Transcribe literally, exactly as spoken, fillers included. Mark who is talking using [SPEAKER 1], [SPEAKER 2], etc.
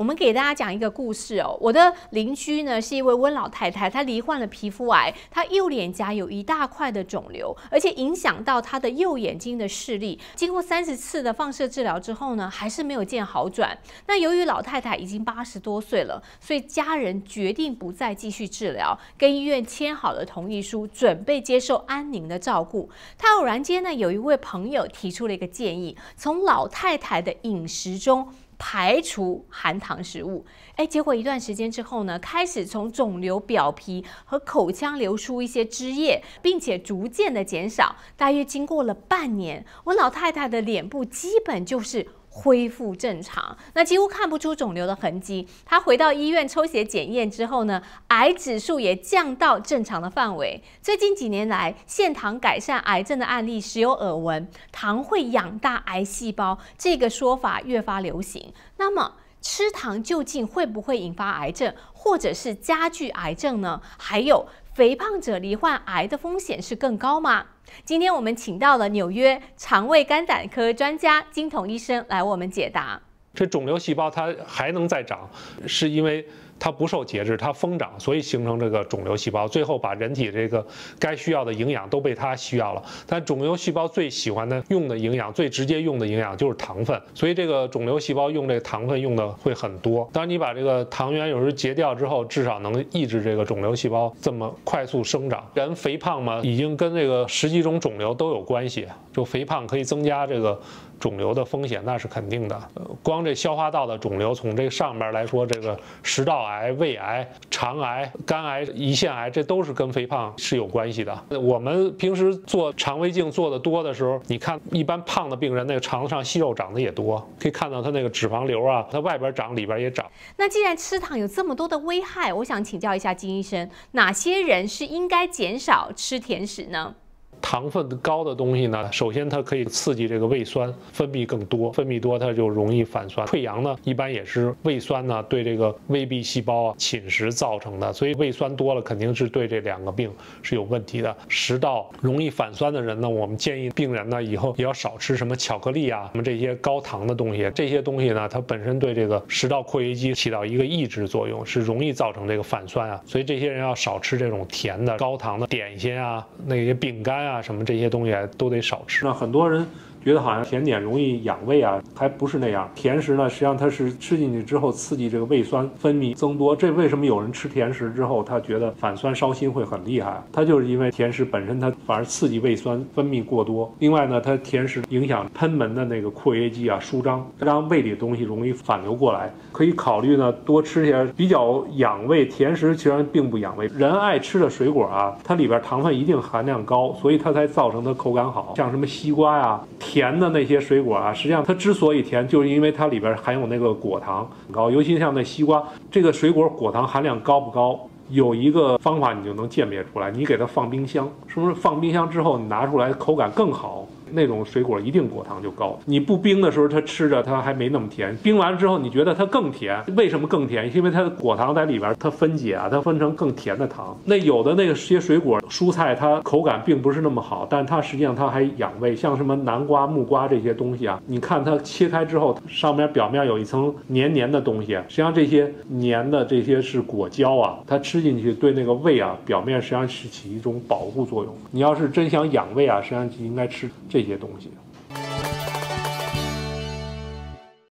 [SPEAKER 1] 我们给大家讲一个故事哦。我的邻居呢是一位温老太太，她罹患了皮肤癌，她右脸颊有一大块的肿瘤，而且影响到她的右眼睛的视力。经过三十次的放射治疗之后呢，还是没有见好转。那由于老太太已经八十多岁了，所以家人决定不再继续治疗，跟医院签好了同意书，准备接受安宁的照顾。她偶然间呢，有一位朋友提出了一个建议，从老太太的饮食中排除含糖食物，哎，结果一段时间之后呢，开始从肿瘤表皮和口腔流出一些汁液，并且逐渐的减少。大约经过了半年，我老太太的脸部基本就是恢复正常，那几乎看不出肿瘤的痕迹。她回到医院抽血检验之后呢，癌指数也降到正常的范围。最近几年来，限糖改善癌症的案例时有耳闻，糖会养大癌细胞这个说法越发流行。那么吃糖究竟会不会引发癌症，或者是加剧癌症呢？还有，肥胖者罹患癌的风险是更高吗？今天我们请到了纽约肠胃肝胆科专家金统医生来为我们解答。
[SPEAKER 2] 这肿瘤细胞它还能再长，是因为它不受节制，它疯长，所以形成这个肿瘤细胞，最后把人体这个该需要的营养都被它需要了。但肿瘤细胞最喜欢的用的营养，最直接用的营养就是糖分，所以这个肿瘤细胞用这个糖分用的会很多。当你把这个糖原有时候截掉之后，至少能抑制这个肿瘤细胞这么快速生长。人肥胖嘛，已经跟这个十几种肿瘤都有关系，就肥胖可以增加这个肿瘤的风险，那是肯定的。呃，光这消化道的肿瘤，从这上面来说，这个食道癌、胃癌、肠癌、肝癌、胰腺癌，这都是跟肥胖是有关系的。我们平时做肠胃镜做的多的时候，你看一般胖的病人，那个肠子上息肉长得也多，可以看到他那个脂肪瘤啊，它外边长，里边也长。
[SPEAKER 1] 那既然吃糖有这么多的危害，我想请教一下金医生，哪些人是应该减少吃甜食呢？
[SPEAKER 2] 糖分高的东西呢，首先它可以刺激这个胃酸分泌更多，分泌多它就容易反酸。溃疡呢，一般也是胃酸呢对这个胃壁细胞啊侵蚀造成的，所以胃酸多了肯定是对这两个病是有问题的。食道容易反酸的人呢，我们建议病人呢以后也要少吃什么巧克力啊，什么这些高糖的东西。这些东西呢，它本身对这个食道括约肌起到一个抑制作用，是容易造成这个反酸啊。所以这些人要少吃这种甜的、高糖的点心啊，那些饼干啊。啊，什么这些东西都得少吃。那很多人觉得好像甜点容易养胃啊，还不是那样。甜食呢，实际上它是吃进去之后刺激这个胃酸分泌增多。这为什么有人吃甜食之后他觉得反酸烧心会很厉害？它就是因为甜食本身它反而刺激胃酸分泌过多。另外呢，它甜食影响贲门的那个括约肌啊舒张，让胃里的东西容易反流过来。可以考虑呢多吃些比较养胃。甜食其实并不养胃，人爱吃的水果啊，它里边糖分一定含量高，所以它才造成它口感好。像什么西瓜呀、啊。甜的那些水果啊，实际上它之所以甜，就是因为它里边含有那个果糖高，尤其像那西瓜，这个水果果糖含量高不高？有一个方法你就能鉴别出来，你给它放冰箱，是不是放冰箱之后你拿出来口感更好？那种水果一定果糖就高，你不冰的时候它吃着它还没那么甜，冰完之后你觉得它更甜。为什么更甜？因为它的果糖在里边它分解啊，它分成更甜的糖。那有的那个些水果蔬菜它口感并不是那么好，但它实际上它还养胃，像什么南瓜、木瓜这些东西啊，你看它切开之后上面表面有一层黏黏的东西，实际上这些黏的这些是果胶啊，它吃进去对那个胃啊表面实际上是起一种保护作用。你要是真想养胃啊，实际上就应该吃这这些东西。